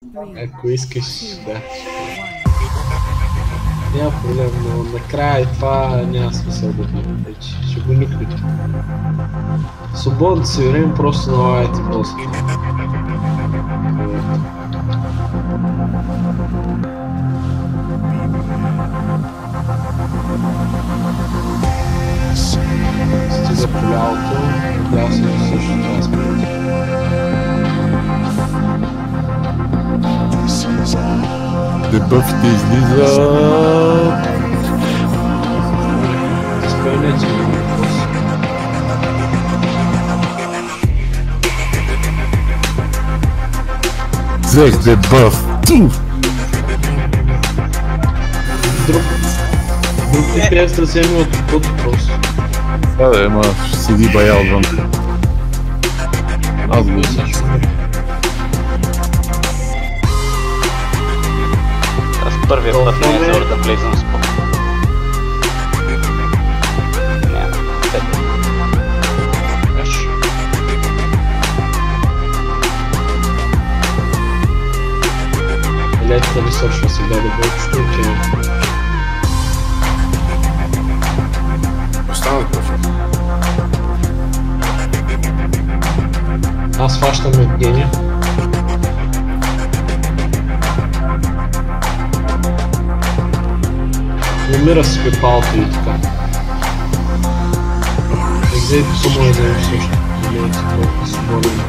Ако искаш, да. Няма проблем, но накрая това няма смисъл да бъде вече. Ще го никнете. Свободното си време просто налагайте босса. Стига по лявото, отляво се също това според. Дебъфите излизат. Изпълнете ми въпрос. Взех дебъф. Друг ти трябва да вземе от път просто. Да, ама ще седи бая отвън. Аз го също. Аз първия път не е зор да влезам с път. Летата ми свършва сега да бъде случайно. Остана такъв. Аз фащам Евгения. Намира си пепалото и така. Екзейто само е взем също. Намерите толкова свободен.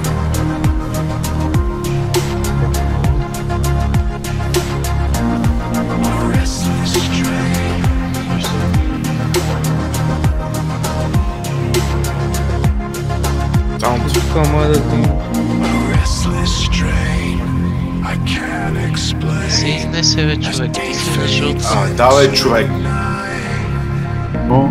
Там тук ама да ти... Се изнесе бе, човек, ти се дошъл от... Давай, човек. О,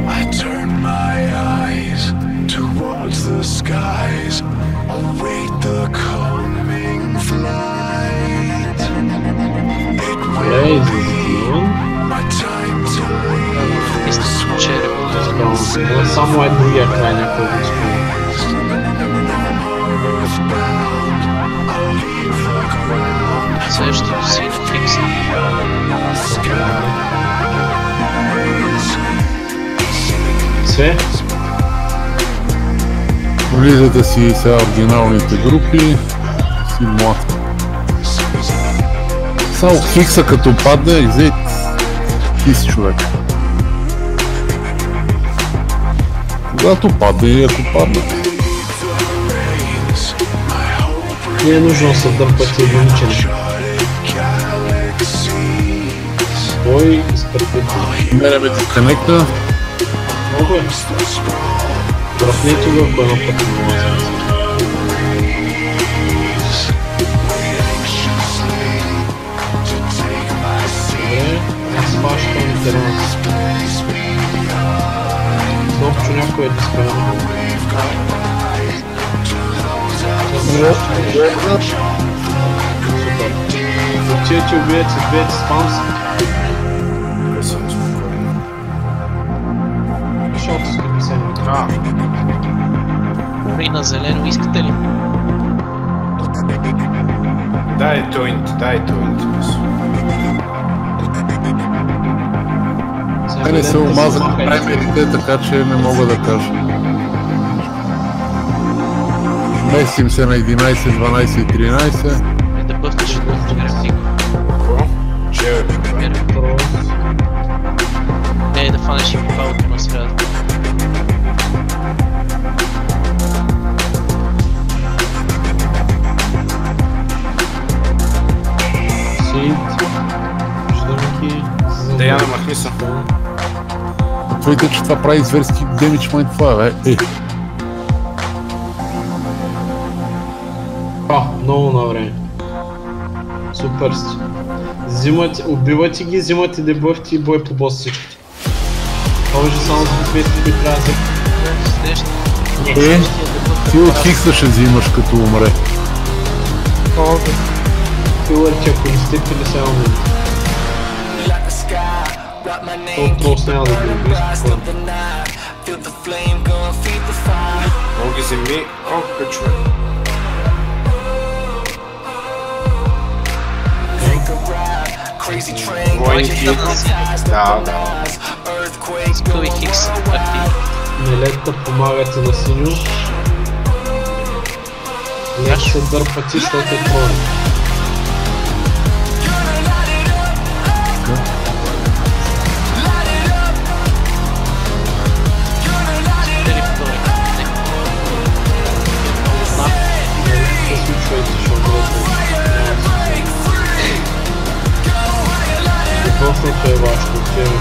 Добре, излизам. Мисля, че е Само е другия край някой да изпълня. следващото си на фикса. Все? влизате си сега оригиналните групи. Си млад. Само фикса като падне, изейт хис човек. Когато падне и ако падне. Не е нужно да се дърпат и ограничени. Кой изпърпите? Мереме дисконекта. Много е. Тръпнете го, ако едно път не може. Добре, аз фащам терена. Топчо някой е дисконекта. Супер. Отивате, убиете спам си. Защото скъпи се И на зелено искате ли? Дай тойните. Те не се омазаха таймерите, така че не мога да кажа. Местим се на 11, 12 и 13. Да бъвнеш от график. Какво? Че бе? Не, да фанеш и палото на средата. Деяна махни се. Твоите, че това прави зверски демидж майнд това, бе. Много на време. Супер сте. Убивате ги, взимате дебъфти и бой по бос всичките. Може само за 200 би трябва да Ти от хикса ще взимаш като умре. Филърче, ако не сте пили сега момент. Толкова няма да ги убиеш. Много ги земи. О, какъв човек. Войники. Да, да. Скъби Хикс активни. Милета помагате на синьо. Лек се дърпа ти, защото е тройно. Дали втори? Не се случвайте, защото въпросното е вашето, окей.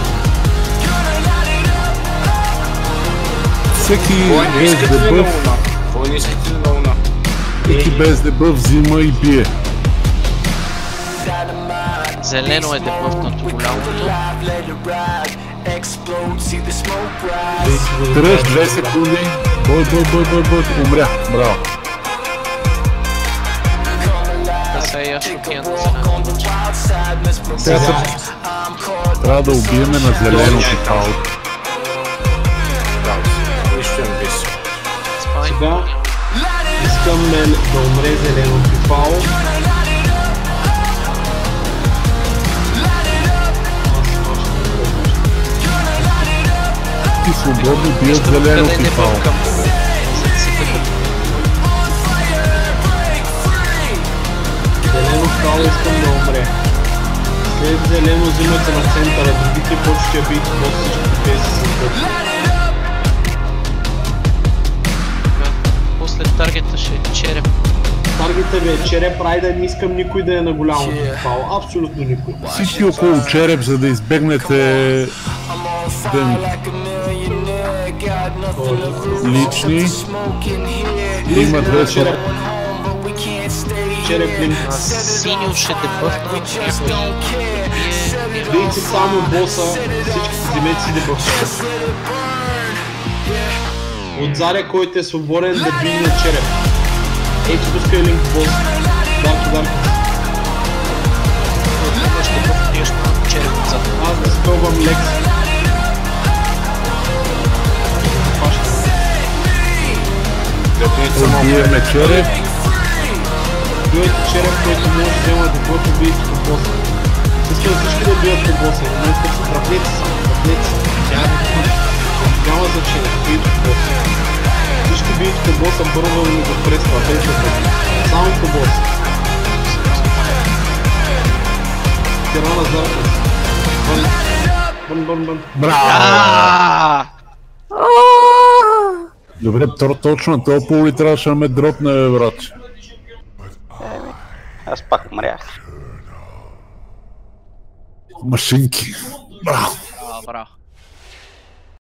Всеки Войни без искате ли на дебъф, луна? Войни искате ли на луна? всеки без дебъф взима и бие. Зелено е дебъфнато голямото. Тръж 2 секунди. Бой. Умря. Браво. Да се я шокия на зелено. Сега трябва да убиеме на зелено типал. Да, нищо им без. Спай. Сега искам да умре зелено пипало. Ти свободно бият зелено Къде типал. дебъф към за да се дебъф. Зелено пипало искам да умре. След зелено взимате на центъра, другите почти я бийте до всички без да се сбършат. После таргета ще е череп. Таргета ви е череп, райда, не искам никой да е на голямото пипало. Абсолютно никой. Всички около череп, за да избегнете лични. Има две Череп. Череп линк. Синьо ще дебъфна. Бейте само боса, всички вземете си дебъф. Отзаря, който е свободен да бие на череп. Ето пускай линк в бос. Дарко. Ще дебъфнеш на череп отзад. Аз да спълвам лекс. Убиеме череп. Биете череп, който може да взема дебъф и биете по боса. Искам всички да бият по боса. Не искам се тръплете само. Няма значение, биете по боса. Всички биете по боса, бързо ми го прества, без да бъде. Само по боса. Тирана зарка. Бън. Браво! Добре, точно този поли трябваше да ме дропне, брат. Аз пак умрях. Машинки. Браво! Браво.